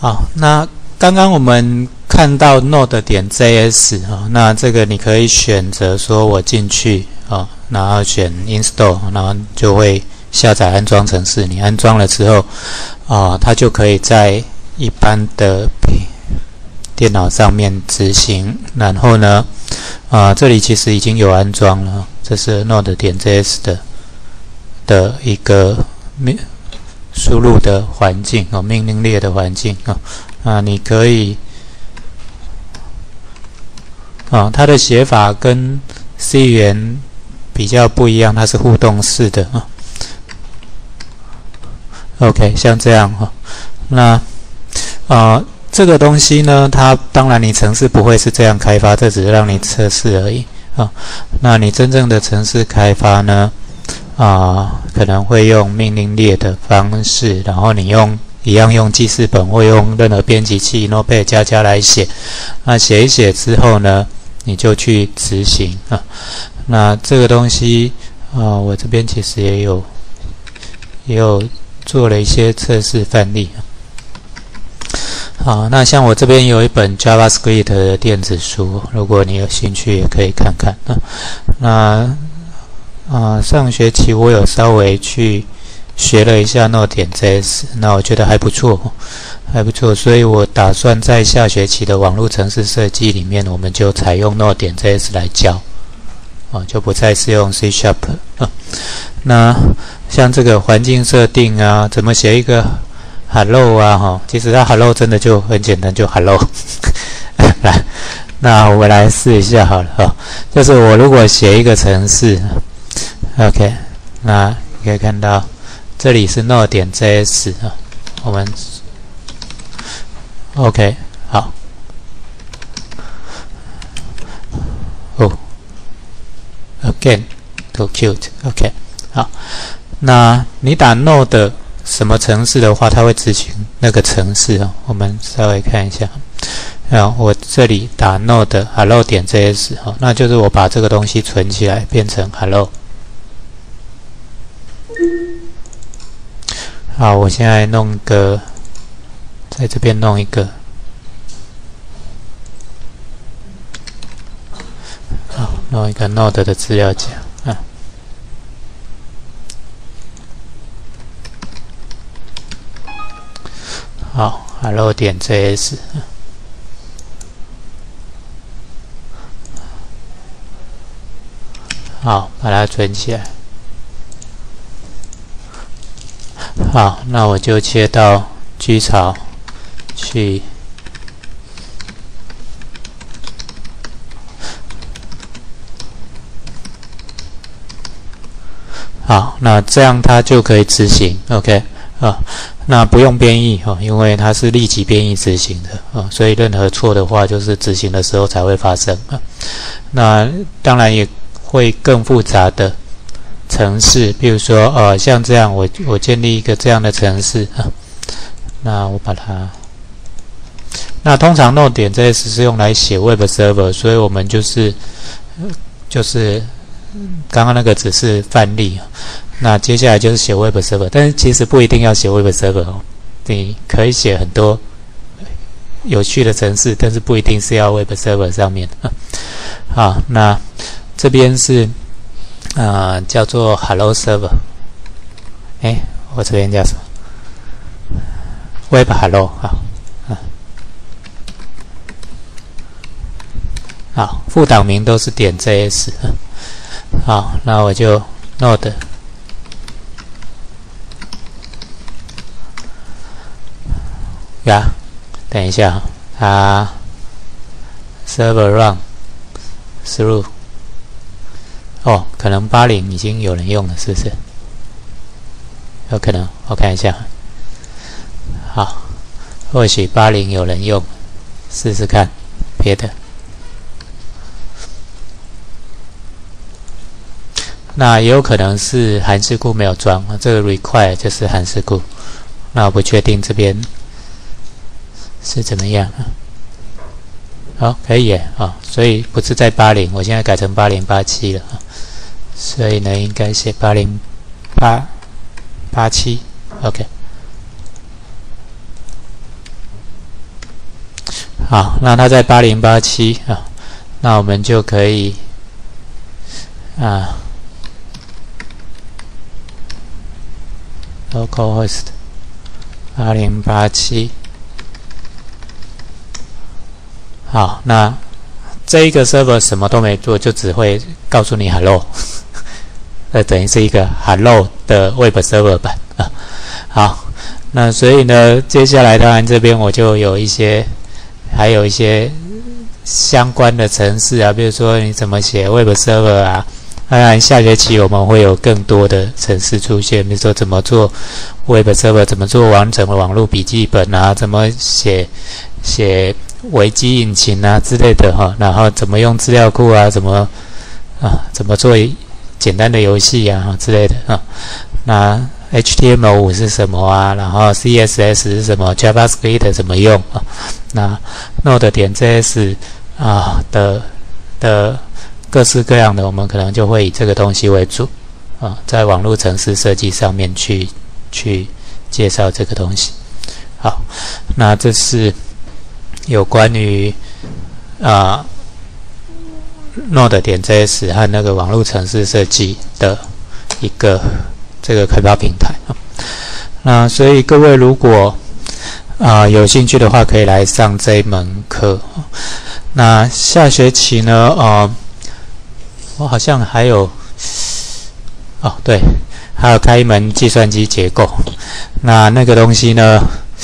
好，那刚刚我们看到 node 点 js 那这个你可以选择说我进去然后选 install， 然后就会下载安装程式。你安装了之后它就可以在一般的电脑上面执行。然后呢这里其实已经有安装了，这是 node 点 js 的一个输入的环境命令列的环境你可以它的写法跟 C 语言比较不一样，它是互动式的OK， 像这样那这个东西呢，它当然你程式不会是这样开发，这只是让你测试而已那你真正的程式开发呢可能会用命令列的方式，然后你一样用记事本或用任何编辑器 Notepad 加来写。那写一写之后呢，你就去执行那这个东西我这边其实也有做了一些测试范例好，那像我这边有一本 JavaScript 的电子书，如果你有兴趣也可以看看那上学期我有稍微去学了一下 node 点 js， 那我觉得还不错，所以我打算在下学期的网络程式设计里面，我们就采用 node 点 js 来教就不再是用 C# 那像这个环境设定怎么写一个 hello 其实它 hello 真的就很简单，就 hello 来，那我们来试一下好了就是我如果写一个程式OK， 那你可以看到这里是 node 点 js 我们 OK 好again too cute OK 好，那你打 node 什么程式的话，它会执行那个程式我们稍微看一下我这里打 node hello 点 js 那就是我把这个东西存起来变成 hello。好，我现在弄个，在这边弄一个，好，弄一个 node 的资料夹好 ，hello 点 js， 好，把它存起来。好，那我就切到 G 槽去。好，那这样它就可以执行 ，OK 那不用编译因为它是立即编译执行的所以任何错的话就是执行的时候才会发生那当然也会更复杂的程式，比如说像这样我建立一个这样的程式那我把它，那通常 node 点 js 是用来写 web server， 所以我们就是刚刚那个只是范例那接下来就是写 web server， 但是其实不一定要写 web server 你可以写很多有趣的程式，但是不一定是要 web server 上面好，那这边是叫做 hello server， 我这边叫什么 web hello 好，副档名都是点 js 好，那我就 node 等一下它 server run through 可能80已经有人用了，是不是？有可能，我看一下。好，或许80有人用，试试看别的。那也有可能是函式库没有装，这个 require 就是函式库。那我不确定这边是怎么样。好，可以耶所以不是在80，我现在改成8087了所以呢应该写8087 OK 好，那它在8087啊，那我们就可以localhost 8087。好，那这一个 server 什么都没做，就只会告诉你 hello， 等于是一个 hello 的 web server 版啊。好，那所以呢，接下来当然这边我就有一些，还有一些相关的程式啊，比如说你怎么写 web server 啊。当然，下学期我们会有更多的程式出现，比如说怎么做 web server， 怎么做完整的网络笔记本啊，怎么写维基引擎啊之类的哈，然后怎么用资料库啊，怎么做简单的游戏啊之类的啊。那 HTML5 是什么啊？然后 CSS 是什么 ？JavaScript 怎么用啊？那 Node.js 的各式各样的，我们可能就会以这个东西为主啊，在网络程式设计上面去介绍这个东西。好，那这是有关于Node.js 和那个网络程式设计的一个这个开发平台。那所以各位如果有兴趣的话，可以来上这一门课。那下学期呢，我好像还有对，还有开一门计算机结构。那个东西呢，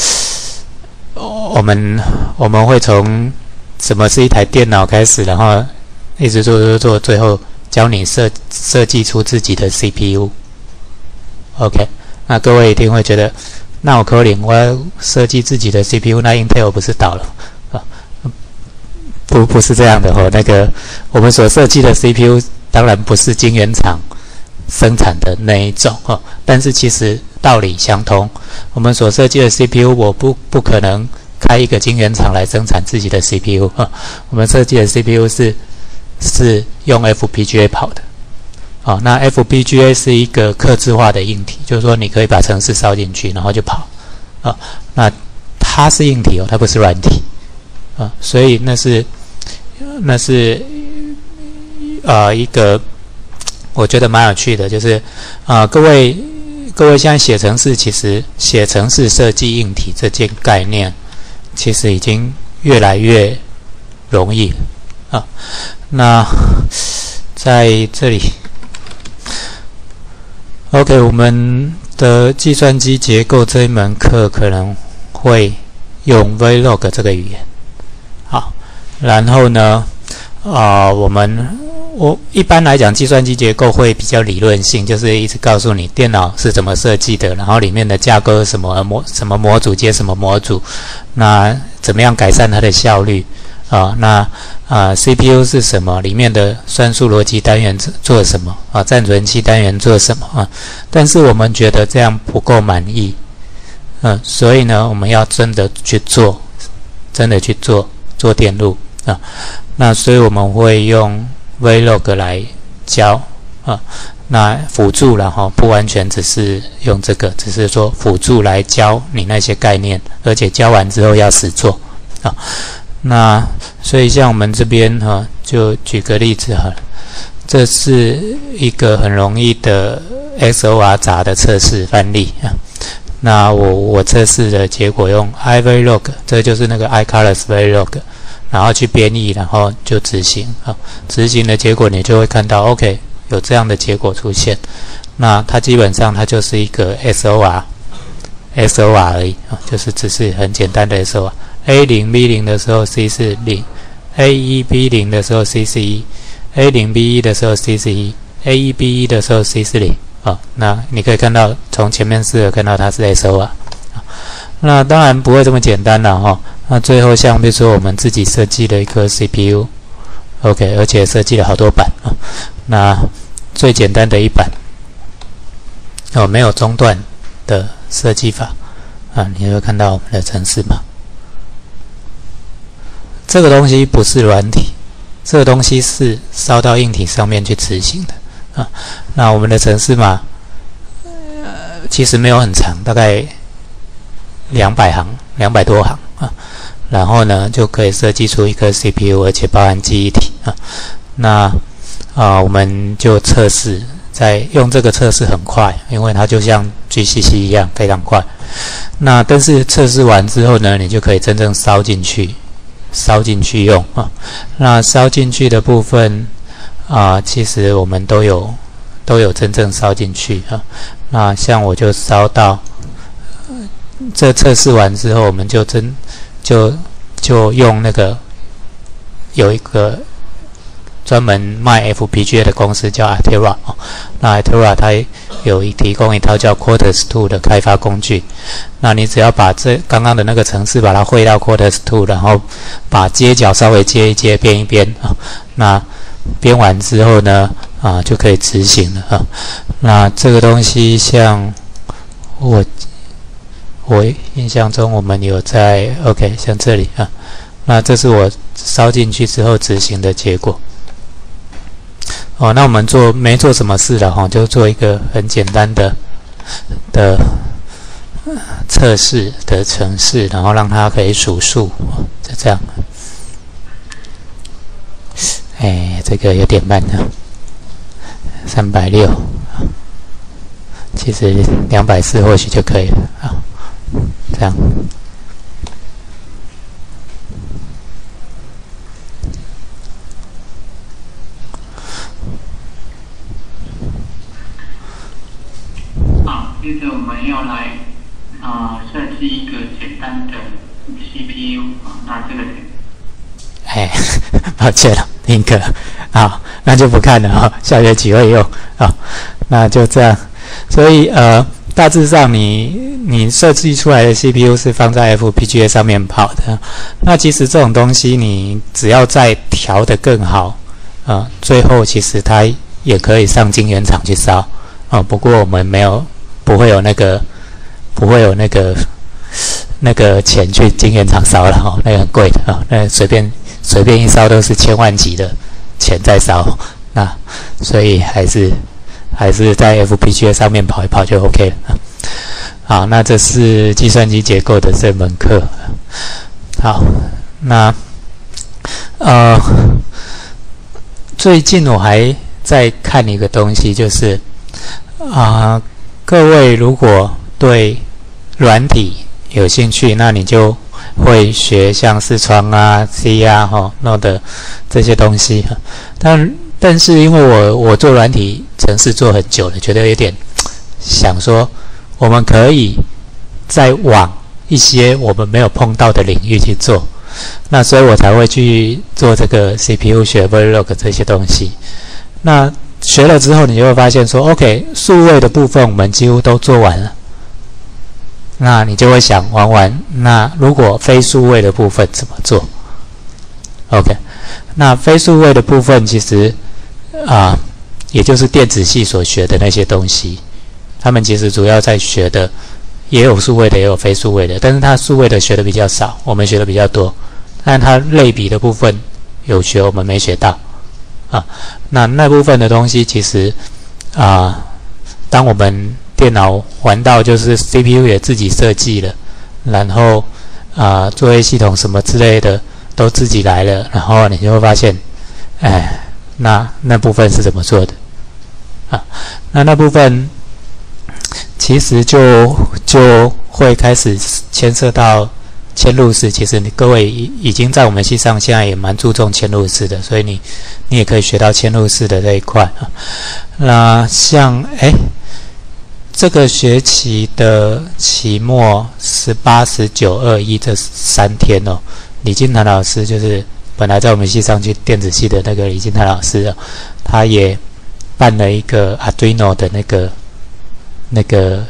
我们会从什么是一台电脑开始，然后一直做，最后教你设计出自己的 CPU。OK， 那各位一定会觉得，那我可能我要设计自己的 CPU， 那 Intel 不是倒了啊？不是这样的哦。我们所设计的 CPU 当然不是晶圆厂生产的那一种哦，但是其實道理相通。我们所设计的 CPU， 我不可能开一个晶圆厂来生产自己的 CPU 哦。我们设计的 CPU 是用 FPGA 跑的。那 FPGA 是一个客制化的硬体，就是说你可以把程式烧进去，然后就跑。那它是硬体哦，它不是软体。所以那是一个我觉得蛮有趣的，就是各位现在写程式，其实写程式设计硬体这件概念，其实已经越来越容易了。那在这里 ，OK， 我们的计算机结构这一门课可能会用 Verilog 这个语言。好，然后呢，我一般来讲，计算机结构会比较理论性，就是一直告诉你电脑是怎么设计的，然后里面的架构是什么模组接什么模组，那怎么样改善它的效率CPU 是什么，里面的算术逻辑单元做什么暂存器单元做什么但是我们觉得这样不够满意，所以呢，我们要真的去做电路那所以我们会用 Verilog 来教那辅助啦不完全只是用这个，只是说辅助来教你那些概念，而且教完之后要实做那所以像我们这边就举个例子这是一个很容易的 XOR 闸的测试范例那我测试的结果用 iVerilog， 这就是那个 iColors Verilog， 然后去编译，然后就执行执行的结果你就会看到 OK 有这样的结果出现。那它基本上它就是一个 XOR 而已就是只是很简单的 XOR。A0 B0 的时候 C 是0 A1 B0 的时候 C 是1 A0 B1 的时候 C 是1 A1 B1 的时候 C 是0那你可以看到从前面4个看到它是 XOR那当然不会这么简单了那最后像比如说我们自己设计的一颗 CPU OK 而且设计了好多版那最简单的一版没有中断的设计法你会看到我们的程式码。这个东西不是软体，这个东西是烧到硬体上面去执行的那我们的程式码其实没有很长，大概200多行然后呢就可以设计出一颗 CPU， 而且包含记忆体啊。那我们就测试，在用这个测试很快，因为它就像 GCC 一样非常快。那但是测试完之后呢，你就可以真正烧进去用啊。那烧进去的部分其实我们都有真正烧进去啊。那像我就烧到这测试完之后，我们就用那个有一个专门卖 FPGA 的公司叫 Altera 那 Altera 它提供一套叫 Quartus 2的开发工具。那你只要把刚刚的那个程式把它汇到 Quartus 2，然后把接角稍微接一接，编一编那编完之后呢就可以执行了那这个东西像我印象中我们有在 OK 像这里那这是我烧进去之后执行的结果。那我们没做什么事了就做一个很简单的测试的程式，然后让它可以数数，就这样。这个有点慢了，360，其实240或许就可以了这样。 接着我们要来设计一个简单的 CPU 那这个抱歉了，林哥那就不看了下学期会用那就这样。所以大致上你设计出来的 CPU 是放在 FPGA 上面跑的。那其实这种东西你只要再调得更好最后其实它也可以上晶圆厂去烧不过我们不会有那个钱去晶圆厂烧了那个很贵的那随便一烧都是千万级的钱在烧那所以还是在 FPGA 上面跑一跑就 OK 了好，那这是计算机结构的这门课。好，那最近我还在看一个东西，就是各位如果对软体有兴趣，那你就会学像视窗C Node 这些东西。但是因为我做软体程式做很久了，觉得有点想说，我们可以再往一些我们没有碰到的领域去做。那所以我才会去做这个 CPU 学 Verilog 这些东西。那学了之后，你就会发现说 ，OK， 数位的部分我们几乎都做完了。那你就会想玩，那如果非数位的部分怎么做 ？OK， 那非数位的部分其实也就是电子系所学的那些东西，他们其实主要在学的也有数位的，也有非数位的，但是他数位的学的比较少，我们学的比较多。但他类比的部分有学，我们没学到那部分的东西其实当我们电脑玩到就是 CPU 也自己设计了，然后作业系统什么之类的都自己来了，然后你就会发现，那部分是怎么做的那部分其实就会开始牵涉到嵌入式。其实各位已经在我们系上现在也蛮注重嵌入式的，所以你也可以学到嵌入式的这一块那像这个学期的期末18、19、21这3天李金潭老师就是本来在我们系上去电子系的那个李金潭老师他也办了一个 Arduino 的那个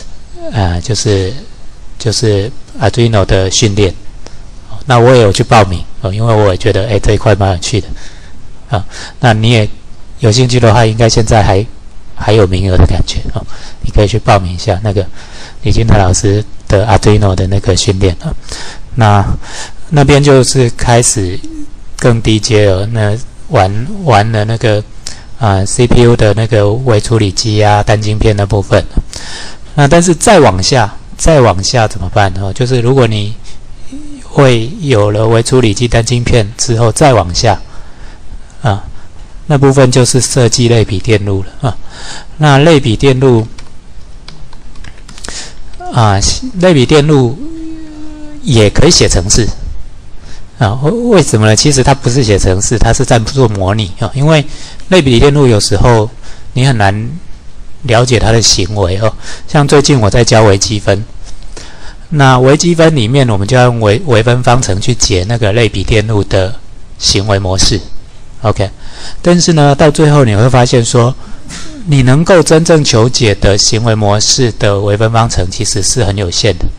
就是 Arduino 的训练那我也有去报名因为我也觉得这一块蛮有趣的那你也有兴趣的话，应该现在还有名额的感觉你可以去报名一下那个李金台老师的 Arduino 的那个训练那边就是开始更低阶了，那玩了那个CPU 的那个微处理机单晶片的部分但是再往下怎么办就是如果你会有了微处理器单晶片之后再往下啊，那部分就是设计类比电路了啊。那类比电路啊，类比电路也可以写程式啊。为什么呢？其实它不是写程式，它是在做模拟啊。因为类比电路有时候你很难了解它的行为哦。像最近我在教微积分，那微积分里面我们就要用微分方程去解那个类比电路的行为模式 ，OK。但是呢，到最后你会发现说，你能够真正求解的行为模式的微分方程其实是很有限的。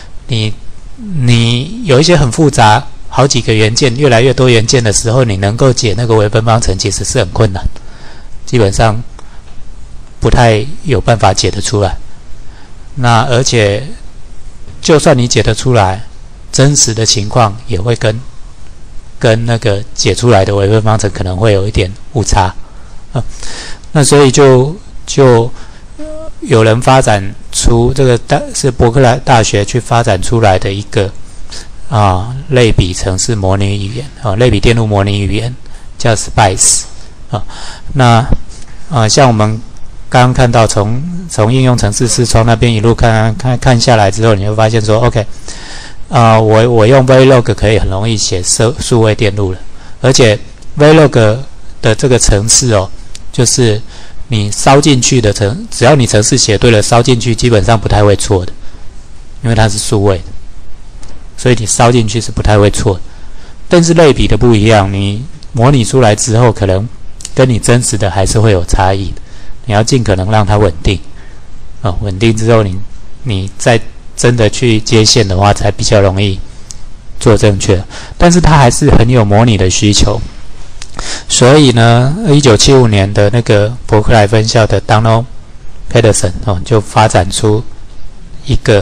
你有一些很复杂，好几个元件，越来越多元件的时候，你能够解那个微分方程其实是很困难，基本上不太有办法解得出来。那而且就算你解得出来，真实的情况也会跟那个解出来的微分方程可能会有一点误差那所以就有人发展出这个是伯克莱大学去发展出来的一个类比程式模拟语言类比电路模拟语言叫 SPICE 那像我们刚刚看到从应用程式视窗那边一路看下来之后，你会发现说 OK 我用 Verilog 可以很容易写数位电路了，而且 Verilog 的这个程式就是你烧进去的只要你程式写对了，烧进去基本上不太会错的，因为它是数位的，所以你烧进去是不太会错的。但是类比的不一样，你模拟出来之后，可能跟你真实的还是会有差异的。你要尽可能让它稳定稳定之后你再真的去接线的话，才比较容易做正确。但是它还是很有模拟的需求，所以呢，1975年的那个伯克莱分校的 Donald Pedersen 就发展出一个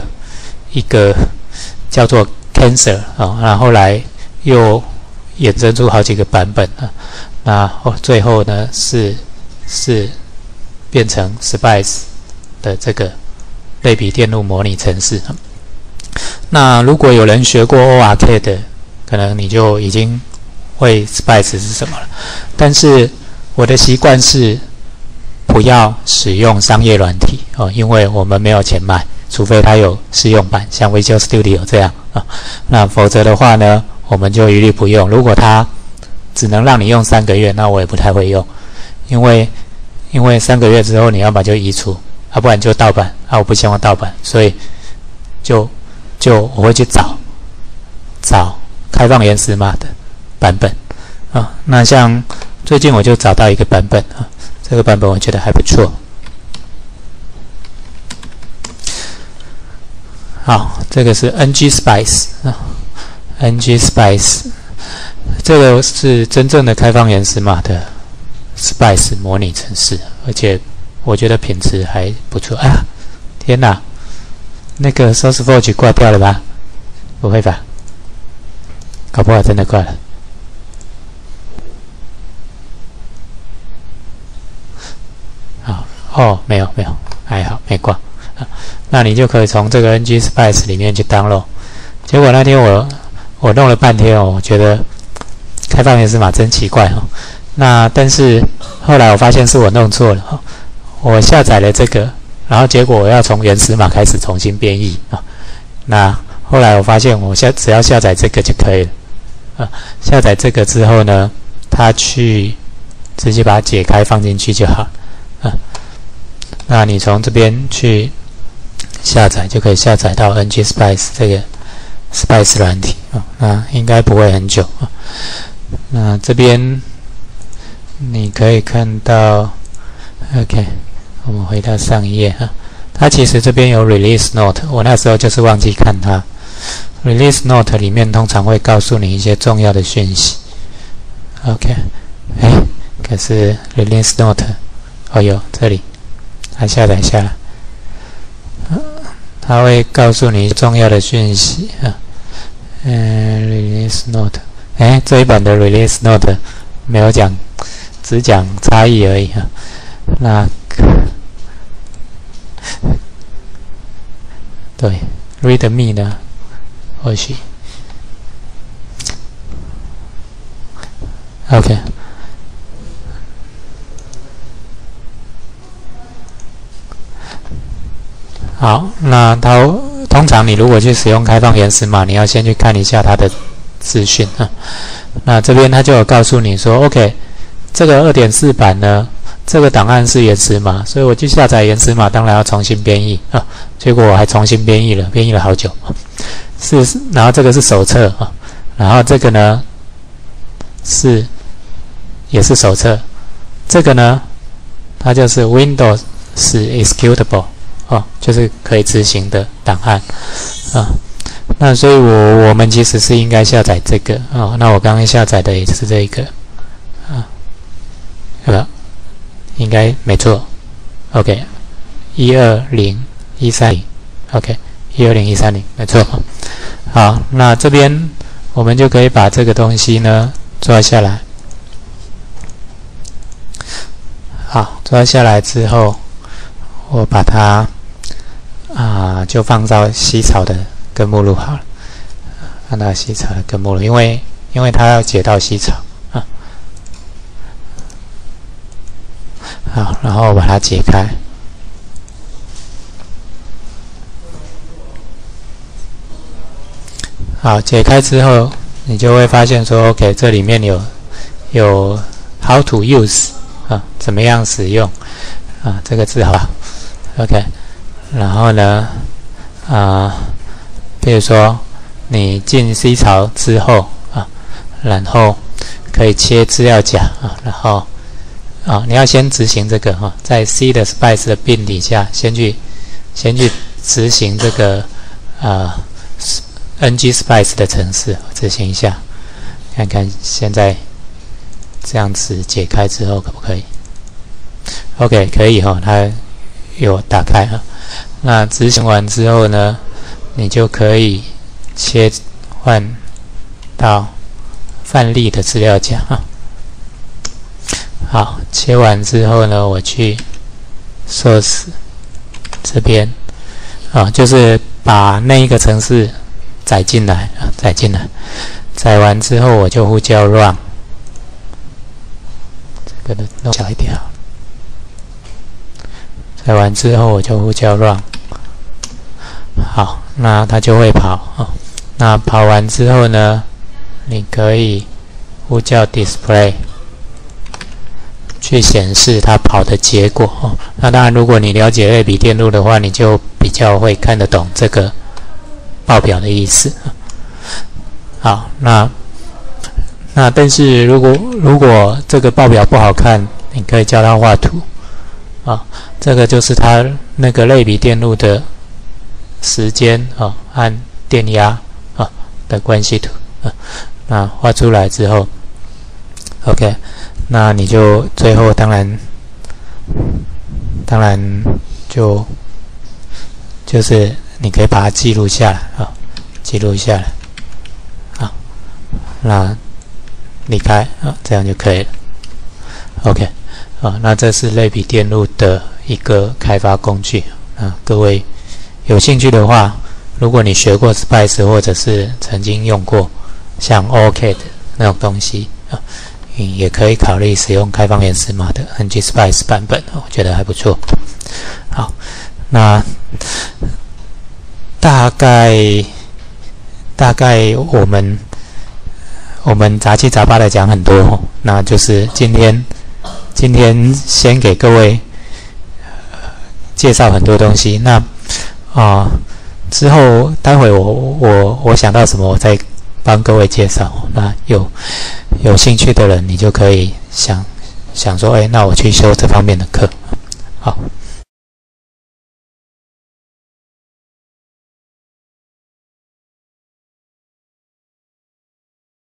叫做 Cancer 那后来又衍生出好几个版本那最后呢是变成 SPICE 的这个类比电路模拟程式。那如果有人学过 ORK 的，可能你就已经会 SPICE 是什么了。但是我的习惯是不要使用商业软体因为我们没有钱买，除非它有试用版，像 Visual Studio 这样那否则的话呢，我们就一律不用。如果它只能让你用3个月，那我也不太会用，因为3个月之后你要么就移除不然就盗版我不希望盗版，所以就我会去找开放原始码的版本那像最近我就找到一个版本这个版本我觉得还不错。好，这个是 NGSPICE NGSPICE 这个是真正的开放原始码的 SPICE 模拟程式，而且我觉得品质还不错天哪，那个 SourceForge 挂掉了吧？不会吧？搞不好真的挂了。没有，还好没挂那你就可以从这个 NGSPICE 里面去 download。结果那天我弄了半天我觉得开放原始码真奇怪那但是后来我发现是我弄错了我下载了这个，然后结果我要从原始码开始重新编译那后来我发现我只要下载这个就可以了下载这个之后呢，它去直接把它解开放进去就好那你从这边去下载就可以下载到 NGSPICE 这个 SPICE 软体那应该不会很久那这边你可以看到 OK 我们回到上一页它其实这边有 Release Note， 我那时候就是忘记看它。Release Note 里面通常会告诉你一些重要的讯息。OK， 可是 Release Note 有这里，它下载下来，它会告诉你重要的讯息Release Note， 这一版的 Release Note 没有讲，只讲差异而已那对 README 呢，或许 OK。好，那通常你如果去使用开放原始码，你要先去看一下它的资讯啊。那这边它就有告诉你说 ，OK， 这个 2.4 版呢，这个档案是原始码，所以我去下载原始码，当然要重新编译啊。结果我还重新编译了好久啊。然后这个是手册啊，然后这个呢也是手册，这个呢它就是 Windows 是 executable。就是可以执行的档案啊。那所以我们其实是应该下载这个啊。那我刚刚下载的也是这个啊，应该没错。OK， 120130 OK， 120130没错。好，那这边我们就可以把这个东西呢抓下来。好，抓下来之后，我把它就放到西草的根目录好了，放到西草的根目录，因为它要解到西草啊。好，然后把它解开。好，解开之后，你就会发现说 ，OK， 这里面有 how to use 啊，怎么样使用啊，这个字好吧 ，OK。然后呢，比如说你进 C 槽之後然後可以切資料夾然後你要先執行這個在 C 的 Spice 的 bin 底下先去執行這個NG Spice 的程式，執行一下，看看現在這樣子解開之後可不可以 ？OK， 可以它有打開那執行完之後呢，你就可以切換到範例的資料夾好，切完之後呢，我去 source 這邊就是把那一個程式載進來載完之後我就呼叫 run， 這個弄小一點好。載完之後我就呼叫 run， 好，那它就會跑那跑完之後呢，你可以呼叫 display 去顯示它跑的結果那當然如果你了解類比電路的話，你就比較會看得懂這個報表的意思。好，那但是如果這個報表不好看，你可以叫它畫圖這個就是它那個類比電路的時間和電壓的關係圖那畫出來之後 OK， 那你就最後當然就是你可以把它記錄下來記錄下來那離開這樣就可以了 OK。那這是類比電路的一個開發工具各位有興趣的話，如果你學過 Spice 或者是曾經用過像 ORCID 那種東西也可以考慮使用開放原始碼的 NG Spice 版本我覺得還不錯。好，那大概我們雜七雜八的講很多那就是今天先給各位介紹很多東西，那之後待會我想到什麼我再幫各位介紹。那有興趣的人你就可以想說那我去修這方面的課。